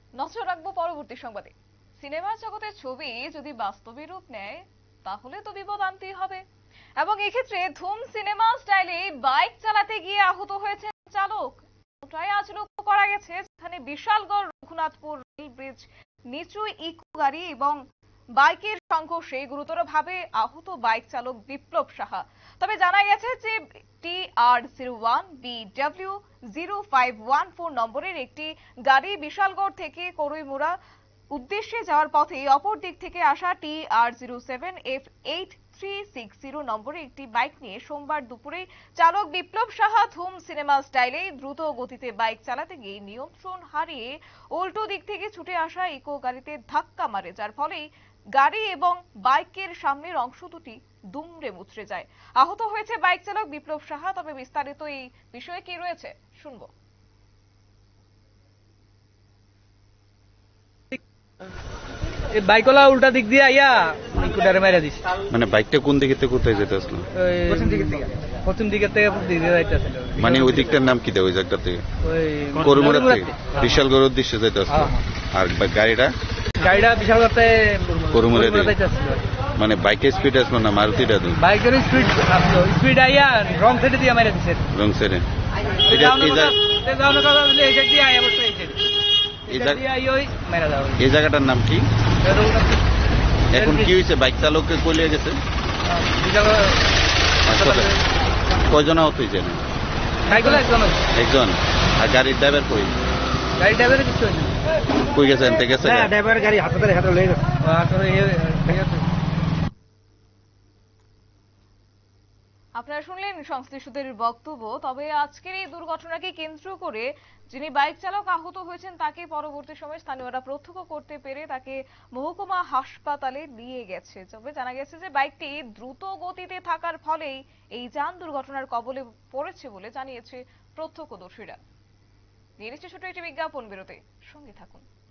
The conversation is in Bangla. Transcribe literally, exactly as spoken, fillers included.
নজর রাখবো পরবর্তী সংবাদে। সিনেমার জগতের ছবি যদি বাস্তবে রূপ নেয় তাহলে তো বিপদ আনতেই হবে, এবং এক্ষেত্রে ধুম সিনেমা স্টাইলে বাইক চালাতে গিয়ে আহত হয়েছে চালক। ওটাই আজ লক্ষ্য করা গেছে, যেখানে বিশালগড় রঘুনাথপুর রেল ব্রিজ নিচু ইকো গাড়ি এবং বাইকের সংঘর্ষে গুরুতরভাবে আহত বাইক চালক বিপ্লব সাহা। তবে জানা গেছে যে T R zero one B W zero five one four নম্বরের একটি গাড়ি বিশালগড় থেকে করইমুড়া উদ্দেশ্যে যাওয়ার পথে অপর দিক থেকে আসা T R zero seven F eight three six zero নম্বরের একটি বাইক নিয়ে সোমবার দুপুরে চালক বিপ্লব সাহা ধুম সিনেমা স্টাইলে দ্রুত গতিতে বাইক চালাতে গিয়ে নিয়ন্ত্রণ হারিয়ে উল্টো দিক থেকে ছুটে আসা ইকো গাড়িতে ধাক্কা মারে, যার ফলে গাড়ি এবং বাইকের সামনের অংশ দুটি দুমড়ে মুচড়ে যায়। আহত হয়েছে বাইক চালক বিপ্লব সাহা। তবে বিস্তারিত এই বিষয়ে কি রয়েছে শুনবো। বাইকওয়ালা উল্টা দিক দিয়ে আইয়া ইকুটারে মাইরা দিছে। মানে বাইকটা কোন দিকে থেকে কোথায় যেতে আসলো? পশ্চিম দিকে থেকে পশ্চিম দিকে থেকে দিকে যাইতেছিল। মানে ওই দিকটার নাম কি দেয় ওই জায়গা থেকে? ওই করমুড়া থেকে বিশালগড় উদ্দেশ্যে যেতে আসলো। আর গাড়িটা গাড়িটা বিশালগড় থেকে করমুড়া যাইতেছিল। মানে বাইকের স্পিড আসলো না মারুতিটা? বাইকের স্পিড আসলো, স্পিড আইয়া রং সাইডে দিয়ে মাইরা দিছে। রং সাইডে এটা এই জায়গা যাওয়ার কথা বলে এই সাইড দিয়ে আইয়া বসে এই সাইড। এই জায়গাটার নাম কি? এখন কি হয়েছে? বাইক চালককে কলিয়ে গেছে। কয়জন আহত হয়েছে? একজন। আর গাড়ির ড্রাইভার কই? গাড়ি ড্রাইভার কিছু কই গেছে? এনতে গেছে ড্রাইভার গাড়ি হাসপাতালে হাতে লয়ে গেছে। আপনারা শুনলেন সংশ্লিষ্টদের বক্তব্য। তবে আজকের এই দুর্ঘটনাকে কেন্দ্র করে যিনি বাইক চালক আহত হয়েছেন তাকে পরবর্তী সময়ে স্থানীয়রা প্রত্যক্ষ করতে পেরে তাকে মহকুমা হাসপাতালে নিয়ে গেছে। তবে জানা গেছে যে বাইকটি দ্রুত গতিতে থাকার ফলেই এই যান দুর্ঘটনার কবলে পড়েছে বলে জানিয়েছে প্রত্যক্ষদর্শীরা। নিয়ে নিচ্ছে ছোট একটি বিজ্ঞাপন বিরতি, সঙ্গে থাকুন।